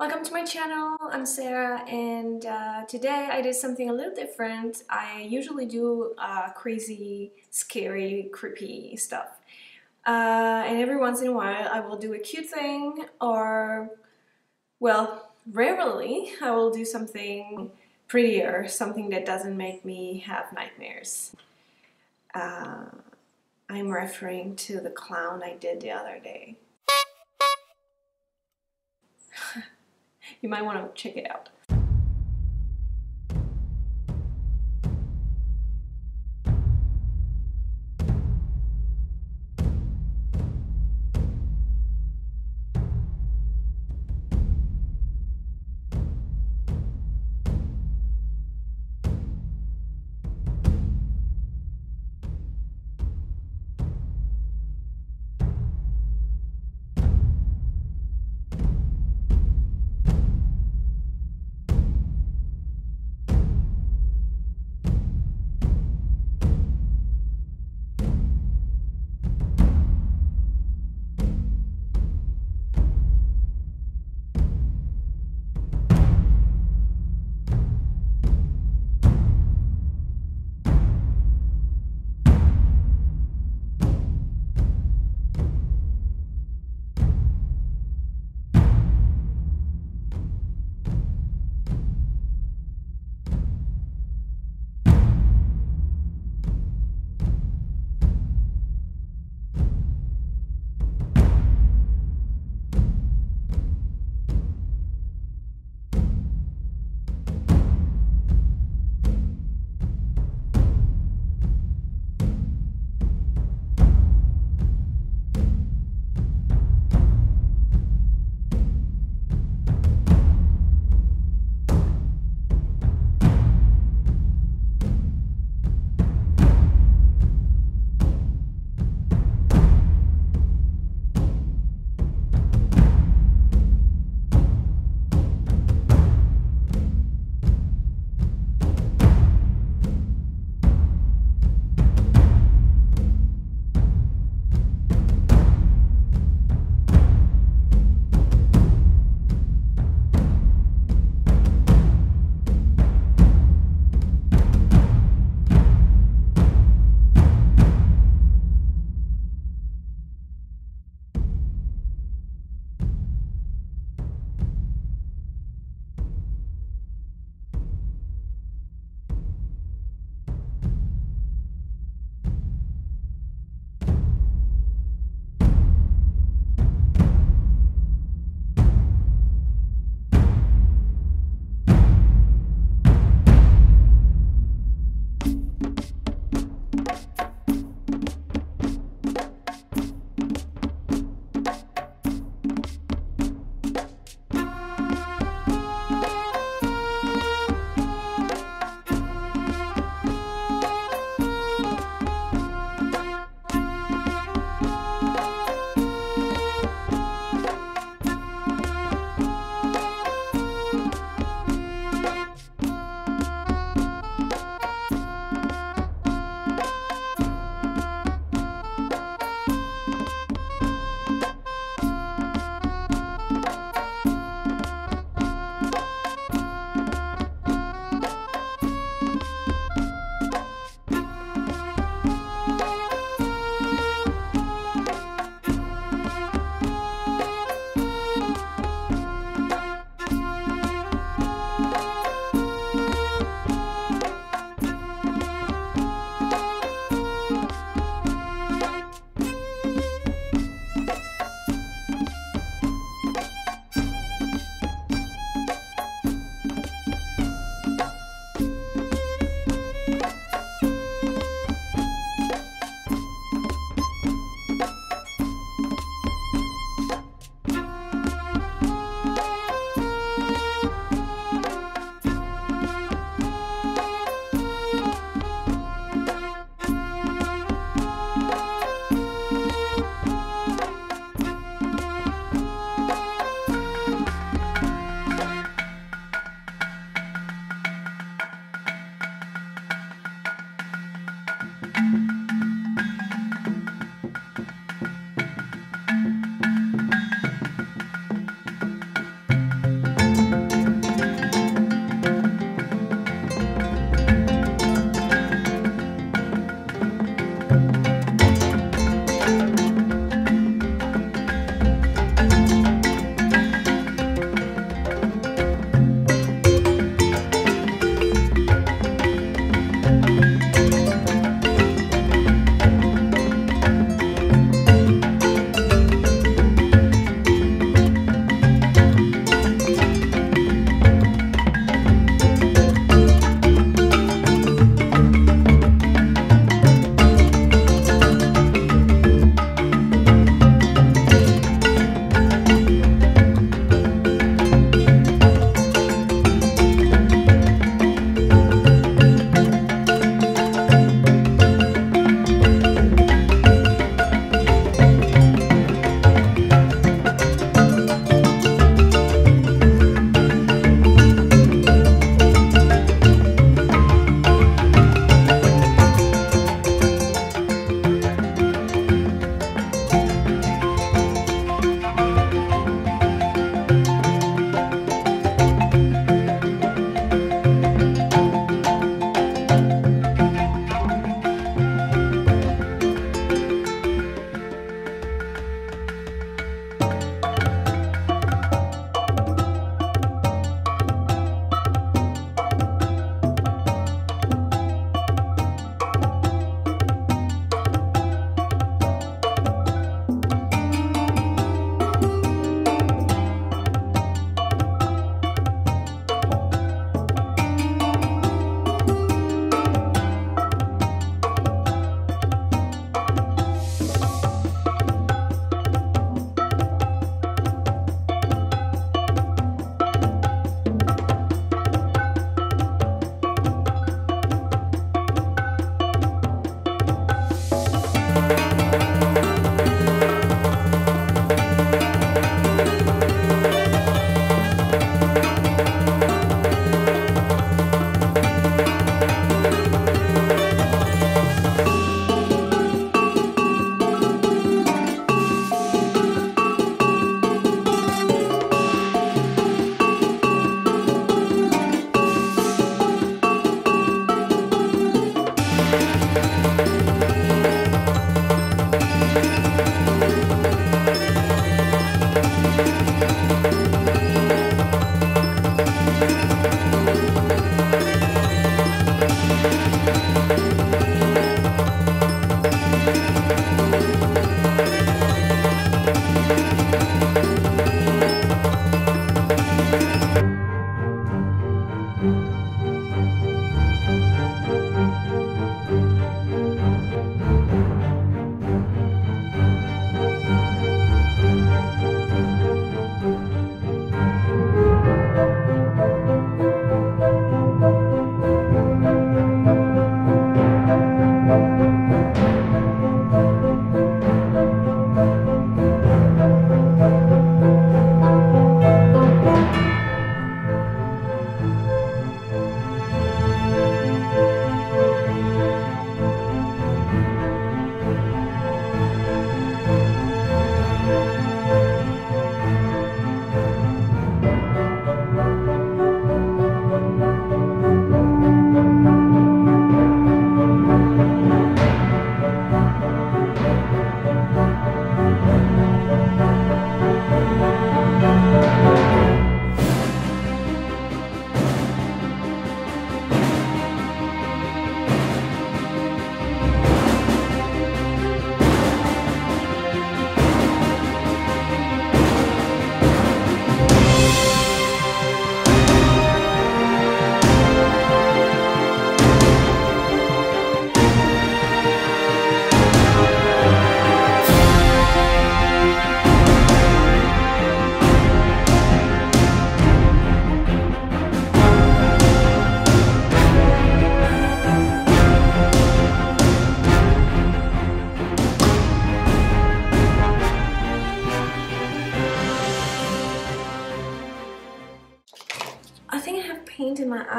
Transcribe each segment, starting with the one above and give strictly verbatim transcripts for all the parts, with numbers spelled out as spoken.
Welcome to my channel. I'm Sarah, and uh, today I did something a little different. I usually do uh, crazy, scary, creepy stuff. Uh, and every once in a while I will do a cute thing, or, well, rarely I will do something prettier, something that doesn't make me have nightmares. Uh, I'm referring to the clown I did the other day. You might want to check it out.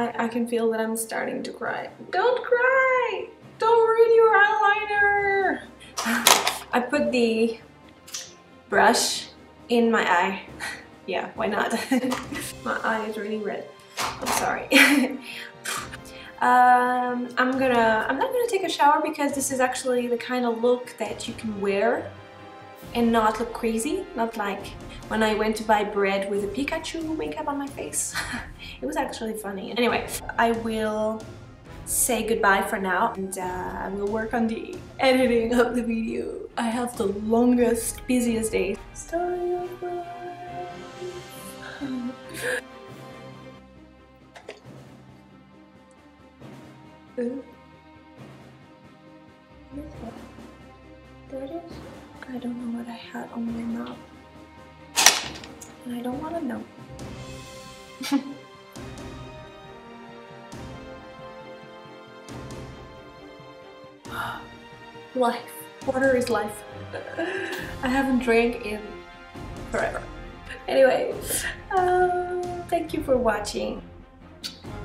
I, I can feel that I'm starting to cry. Don't cry! Don't ruin your eyeliner! I put the brush in my eye. Yeah, why not? My eye is really red. I'm sorry. um, I'm gonna, I'm not gonna take a shower because this is actually the kind of look that you can wear and not look crazy. Not like when I went to buy bread with a Pikachu makeup on my face. It was actually funny. Anyway, I will say goodbye for now, and uh, I will work on the editing of the video. I have the longest, busiest day. Story of my life. Ooh. What is that? There it is. I don't know what I had on my mouth, and I don't want to know. Life. Water is life. I haven't drank in forever. Anyway, uh, thank you for watching.